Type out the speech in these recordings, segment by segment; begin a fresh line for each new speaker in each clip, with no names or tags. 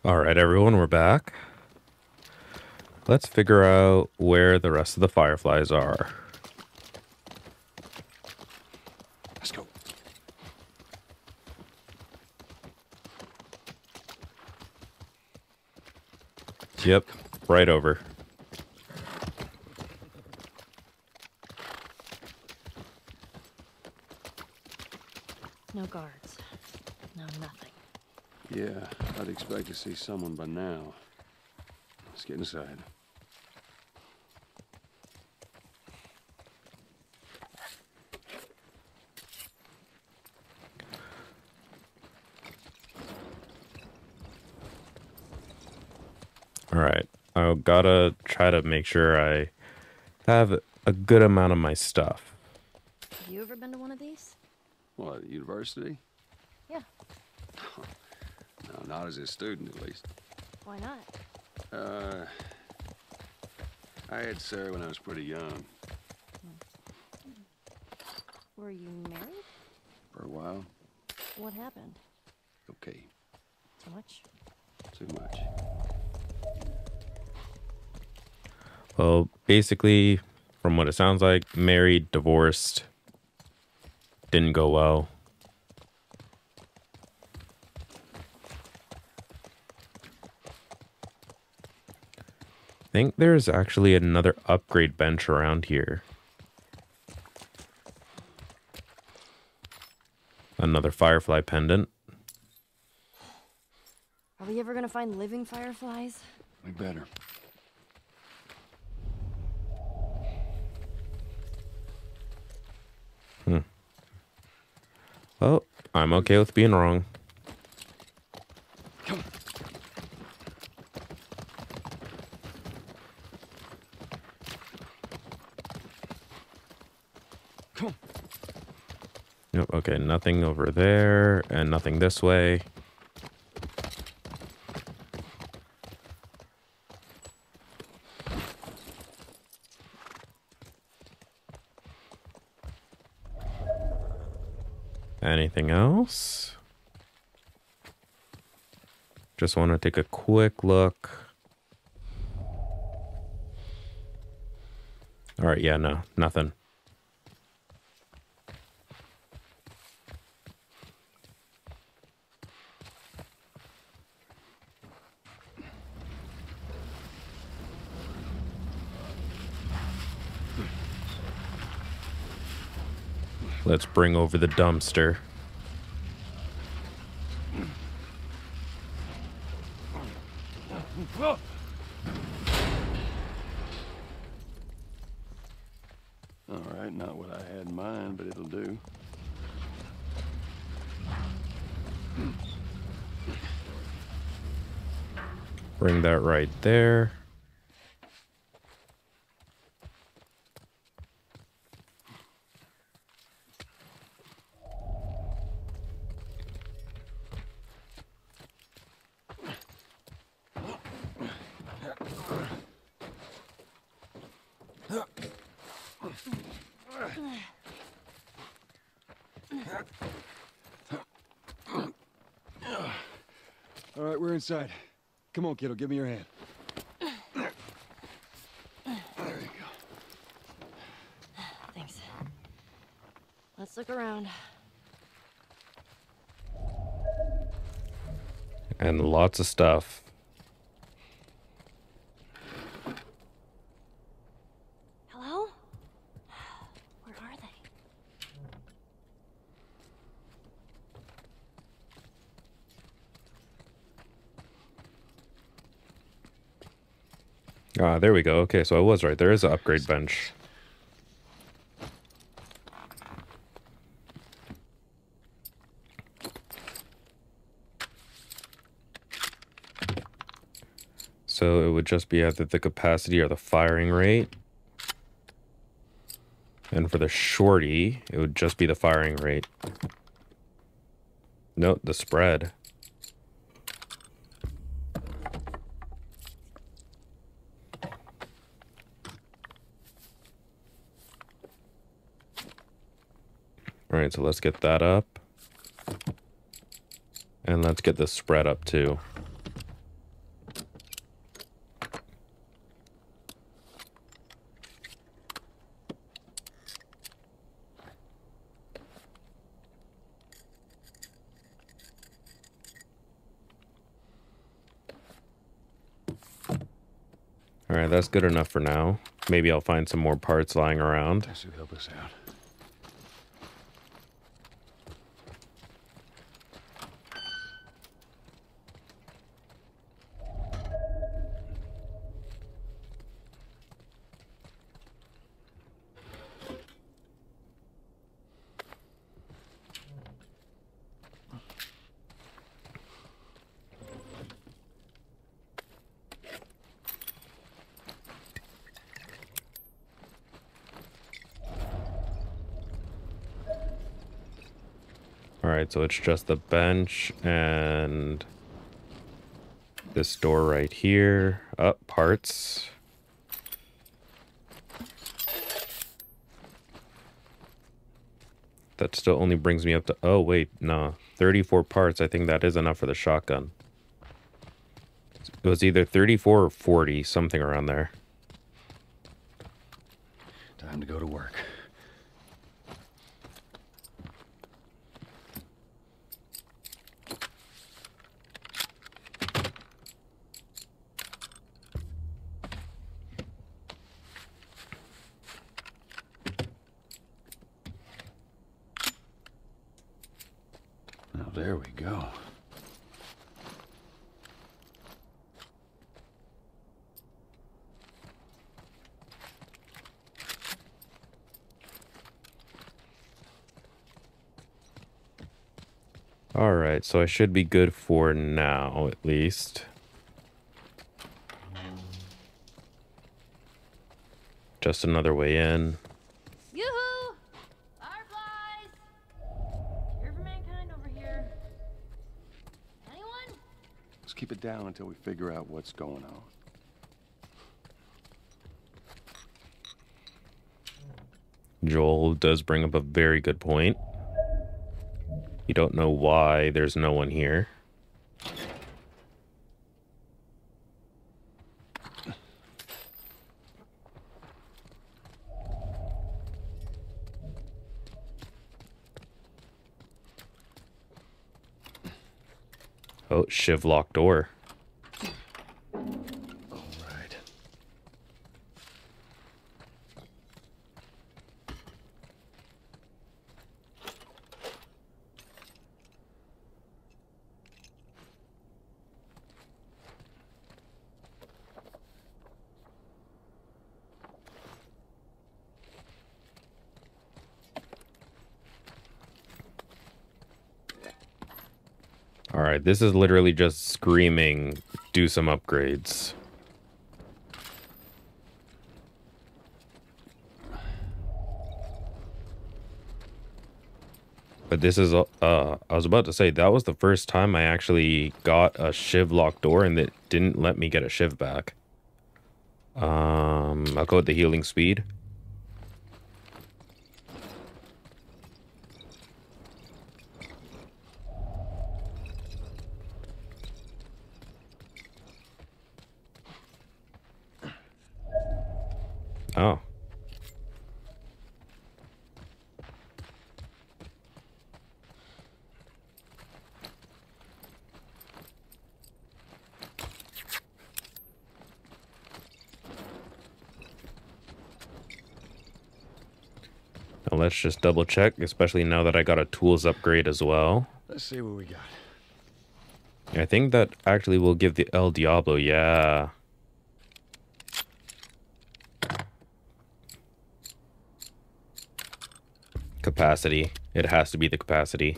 All right, everyone, we're back. Let's figure out where the rest of the fireflies are.
Let's go.
Yep, right over.
No guards. No nothing.
Yeah, I'd expect to see someone by now. Let's get inside.
All right, I gotta try to make sure I have a good amount of my stuff.
Have you ever been to one of these?
What, university?
Yeah.
No, not as a student, at least.
Why not?
I had Sarah when I was pretty young.
Were you married?
For a while.
What happened?
Okay,
Too much?
too much.
Well, basically, from what it sounds like, married, divorced, didn't go well. I think there's actually another upgrade bench around here. Another firefly pendant.
Are we ever gonna find living fireflies?
We better.
Oh, I'm okay with being wrong.
Come on. Come on.
Yep, okay, nothing over there, and nothing this way. Anything else? Just want to take a quick look. All right, yeah, no, nothing. Let's bring over the dumpster.
All right, not what I had in mind, but it'll do.
Bring that right there.
All right, we're inside. Come on, kiddo, give me your hand. There you go.
Thanks. Let's look around.
And lots of stuff.
Hello? Where are they?
Ah, there we go. Okay, so I was right. There is an upgrade bench. So it would just be either the capacity or the firing rate. And for the shorty, it would just be the firing rate. Note the spread. All right, so let's get that up. And let's get the spread up too. All right, that's good enough for now. Maybe I'll find some more parts lying around.
That should help us out.
All right, so it's just the bench and this door right here. Up, parts. That still only brings me up to, oh wait, no, 34 parts. I think that is enough for the shotgun. It was either 34 or 40, something around there.
Time to go to work. Now there we go.
All right, so I should be good for now, at least. Just another way in.
Yoo-hoo! Fireflies! Here for mankind over here. Anyone?
Let's keep it down until we figure out what's going on.
Joel does bring up a very good point. You don't know why there's no one here. Oh, shiv locked door.
All right.
All right, this is literally just screaming, do some upgrades. But this is, I was about to say, that was the first time I actually got a shiv locked door and it didn't let me get a shiv back. I'll go with the healing speed. Oh. Now let's just double check, especially now that I got a tools upgrade as well.
Let's see what we got.
I think that actually will give the El Diablo, yeah. Capacity. It has to be the capacity.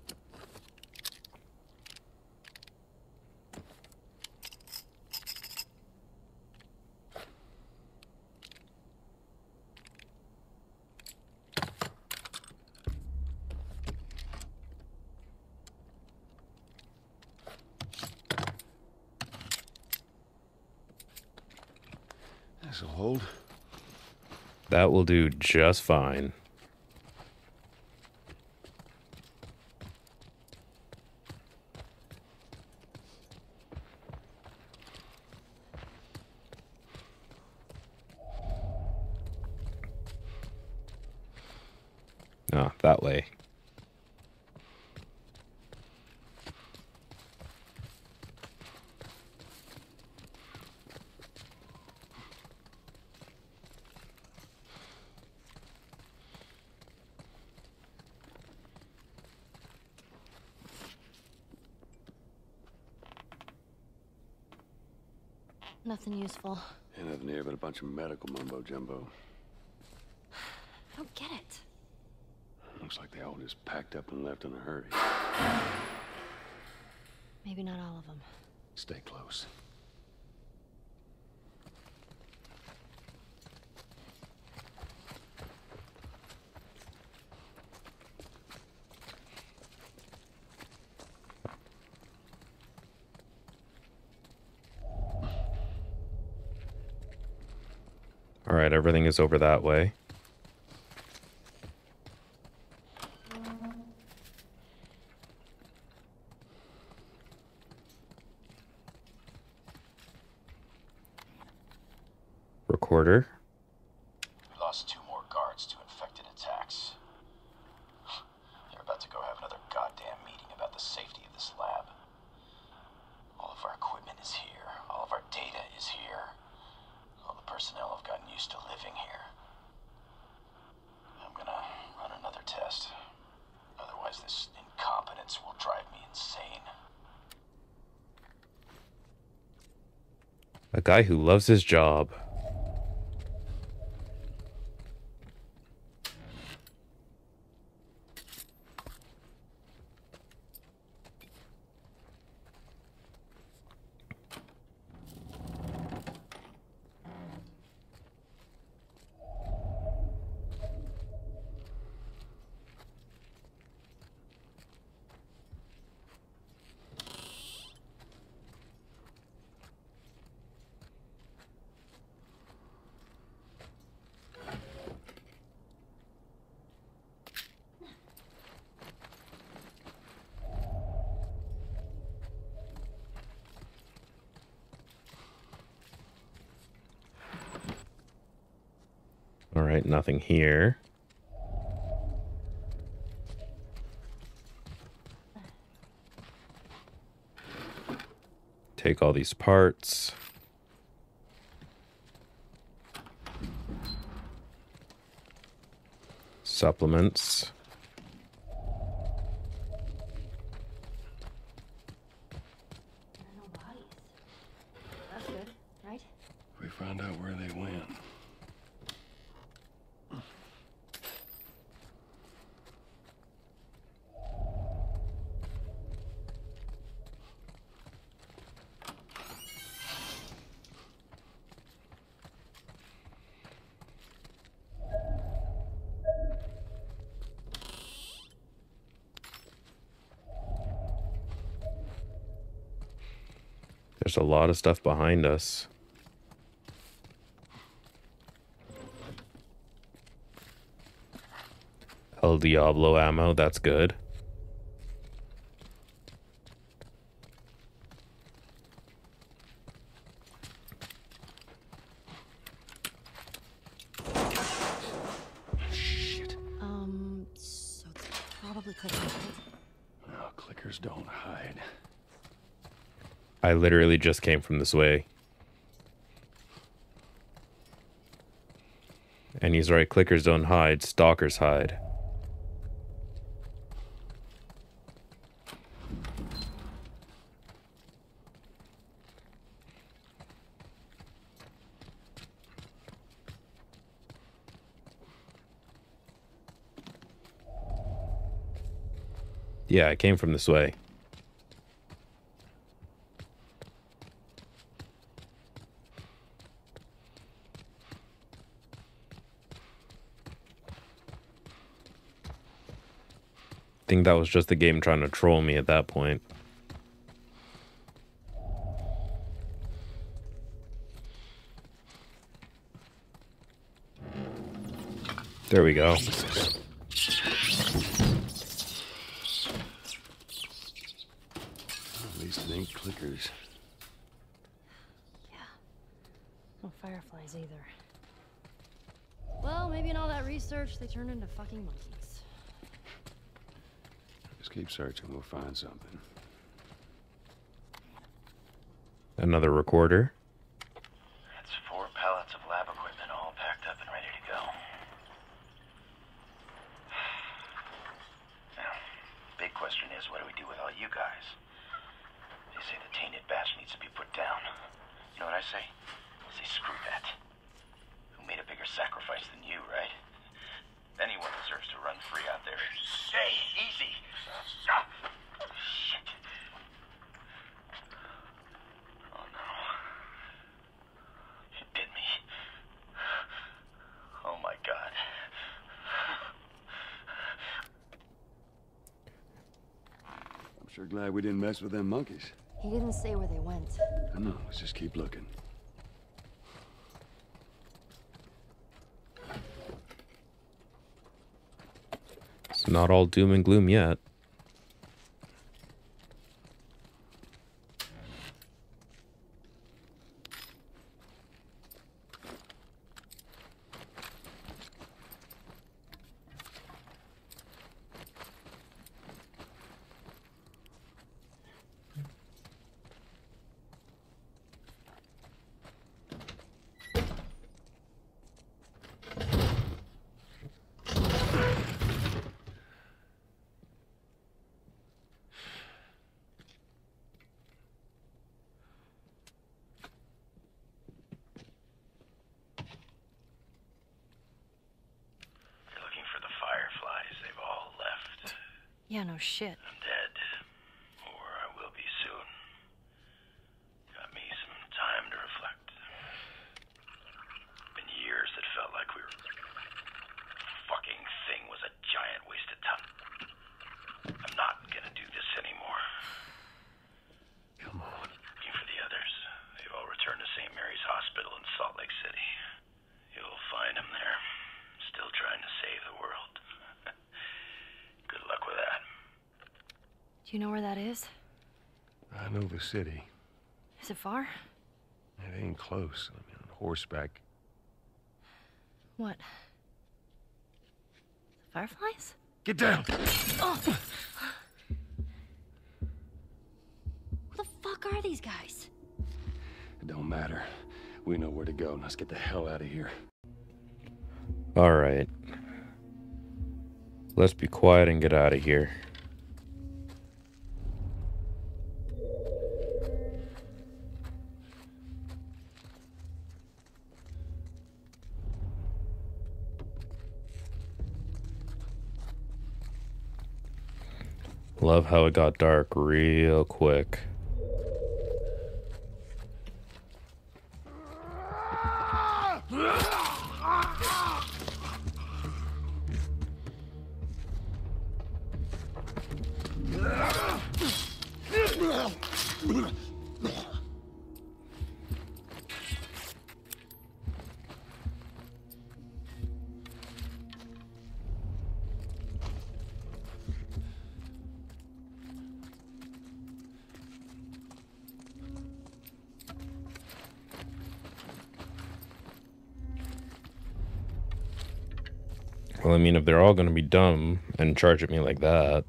This'll hold.
That will do just fine. Ah, that way.
Nothing useful.
Ain't nothing here but a bunch of medical mumbo-jumbo.
I don't get it.
Looks like they all just packed up and left in a hurry.
Maybe not all of them.
Stay close.
All right, everything is over that way. Recorder.
We lost 2 more guards to infected attacks. They're about to go have another goddamn meeting about the safety of this lab. All of our equipment is here. All of our data is here. All the personnel have gotten used to living here. I'm gonna run another test. Otherwise, this incompetence will drive me insane.
A guy who loves his job. All right, nothing here. Take all these parts. Supplements.
No bodies. That's good, right?
We found out where they went.
There's a lot of stuff behind us. El Diablo ammo, that's good.
So it's probably clickers, right?
No, clickers don't hide.
I literally just came from this way. And he's right, clickers don't hide, stalkers hide. Yeah, I came from this way. I think that was just the game trying to troll me at that point. There we go.
At least it ain't clickers.
Yeah. No fireflies either. Well, maybe in all that research, they turned into fucking monkeys.
Just keep searching, we'll find something.
Another recorder.
That's 4 pallets of lab equipment all packed up and ready to go. Now, big question is, what do we do with all you guys? They say the tainted batch needs to be put down. You know what I say? Say screw that. Who made a bigger sacrifice than you, right? Anyone deserves to run free out there. Hey, easy! Shit. Oh no. It bit me. Oh my god.
I'm sure glad we didn't mess with them monkeys.
He didn't say where they went.
I know, let's just keep looking.
It's not all doom and gloom yet.
Yeah, no shit.
I'm dead. Or I will be soon. Got me some time to reflect. Been years that felt like we were... Fucking thing was a giant waste of time. I'm not gonna do this anymore.
Come on.
Looking for the others. They've all returned to St. Mary's Hospital in Salt Lake City. You'll find them there. Still trying to save the world. Good luck with that.
Do you know where that is?
I know the city.
Is it far?
It ain't close. I mean, on horseback.
What? The fireflies?
Get down!
Oh! Who the fuck are these guys?
It don't matter. We know where to go. Let's get the hell out of here.
All right. Let's be quiet and get out of here. Love how it got dark real quick. Well, I mean, if they're all going to be dumb and charge at me like that.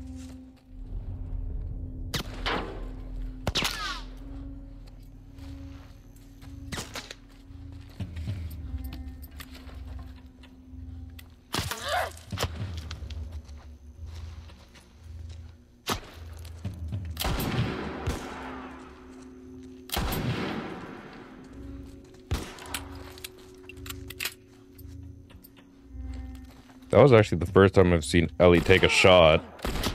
That was actually the first time I've seen Ellie take a shot.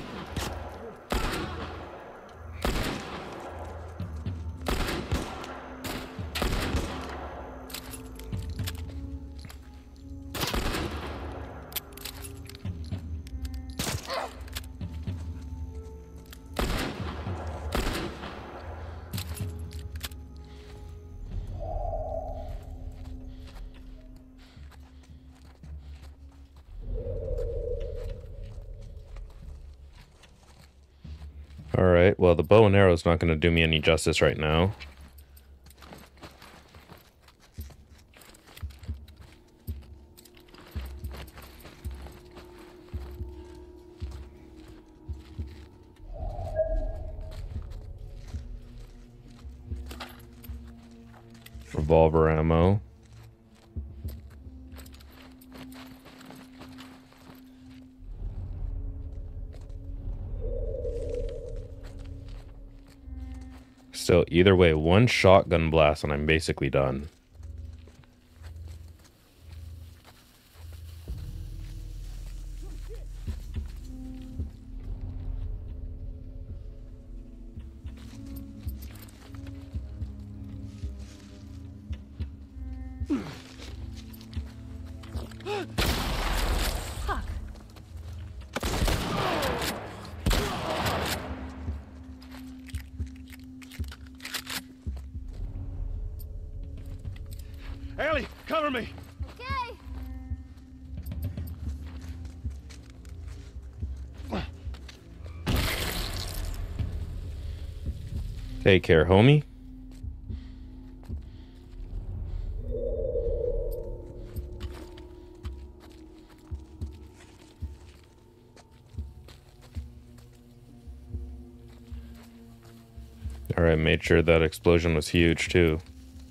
Alright, well, the bow and arrow is not going to do me any justice right now. Revolver ammo. So either way, one shotgun blast and I'm basically done.
Fuck.
Ellie, cover me!
Okay.
Take care, homie. Alright, made sure that explosion was huge too.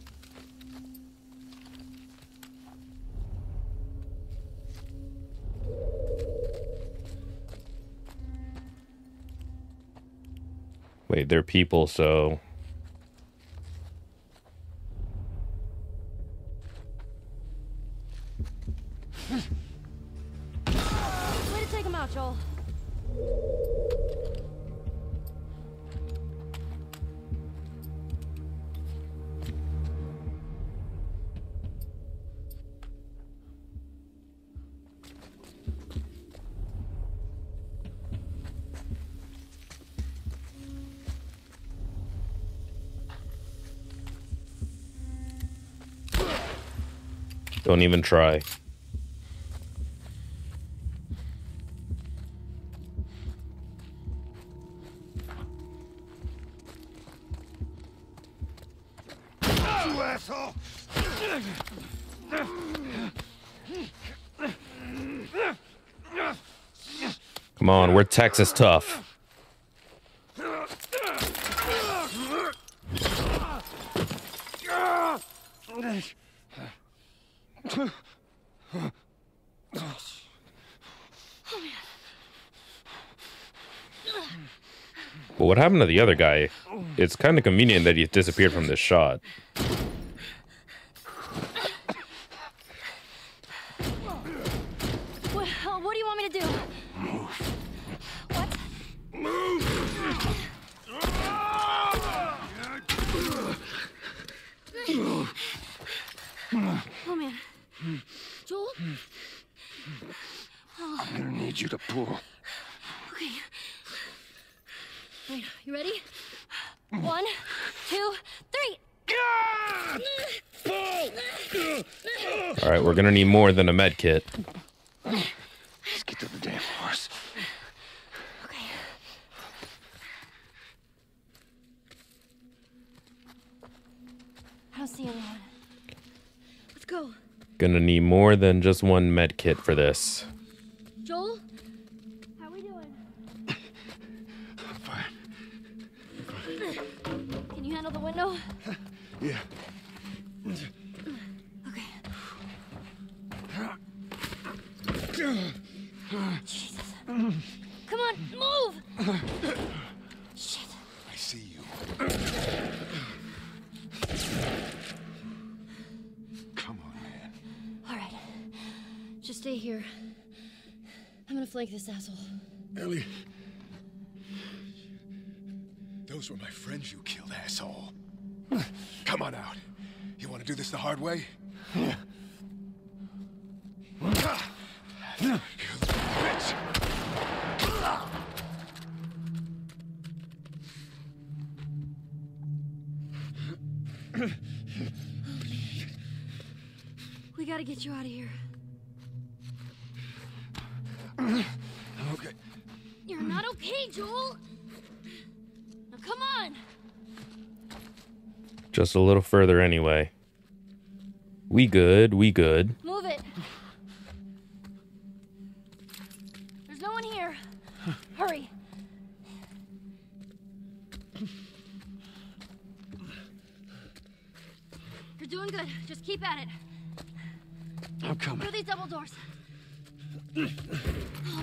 Wait, they're people, so...
Way to take him out, Joel.
Don't even try.
You asshole!
Come on, we're Texas tough. But what happened to the other guy? It's kind of convenient that he disappeared from this shot.
What do you want me to do? What? Oh man. Joel?
I'm gonna need you to pull.
Okay. Wait, you ready? 1, 2, 3.
Alright, we're gonna need more than a med kit.
Let's get to the damn horse.
Okay. I don't see anyone. Let's go.
Gonna need more than just one med kit for this.
Joel? How we doing?
I'm fine.
Can you handle the window?
Yeah.
Okay. Jesus. Come on, move! Shit.
I see you. Come on, man.
All right. Just stay here. I'm gonna flank this asshole.
Ellie. Those were my friends you killed, asshole. Come on out. You want to do this the hard way?
Yeah.
You little bitch.
We gotta get you out of here.
Okay.
You're not okay, Joel! Now come on!
Just a little further anyway. We good, we good.
Move it! There's no one here. Hurry. You're doing good. Just keep at it.
I'm coming.
Through these double doors. Oh,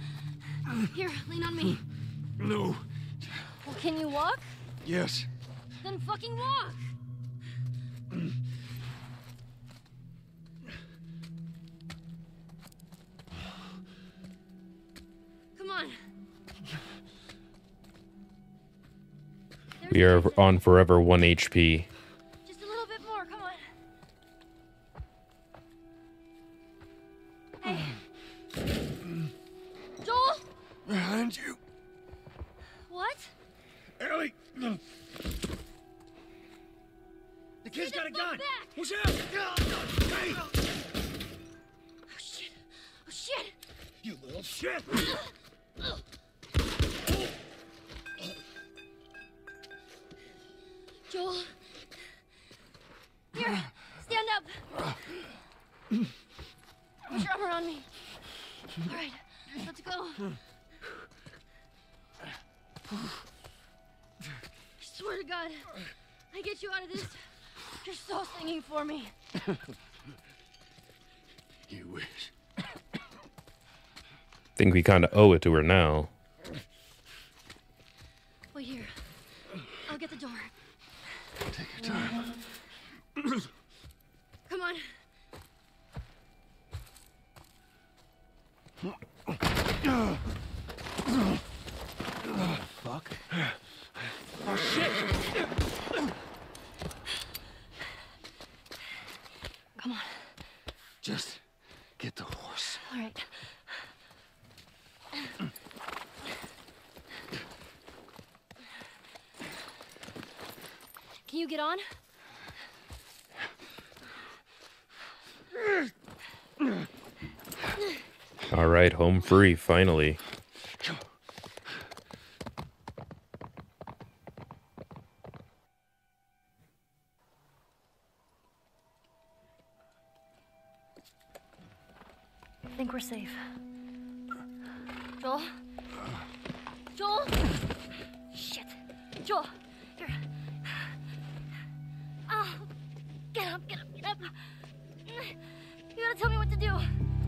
man. Here, lean on me.
No.
Well, can you walk?
Yes.
Then fucking walk! Come on. There's
We are
Jason.
on forever 1 HP.
Just a little bit more, come on. Hey. Joel?
Behind you.
What?
Ellie! The kid's got a gun!
Back.
Watch out! Hey!
Oh shit. Oh shit.
You little shit!
Joel. Here, stand up. Put your arm around me. All right, let's go. I swear to God, I get you out of this. You're so singing for me.
You wish.
Think we kind of owe it to her now.
Wait here. I'll get the door.
Take your time.
Come on.
Fuck.
Oh, shit!
Come on.
Just get the horse.
All right. Can you get on?
All right, home free, finally.
I think we're safe. Joel? Joel? Shit. Joel, here. Oh, get up, get up, get up. You gotta tell me what to do.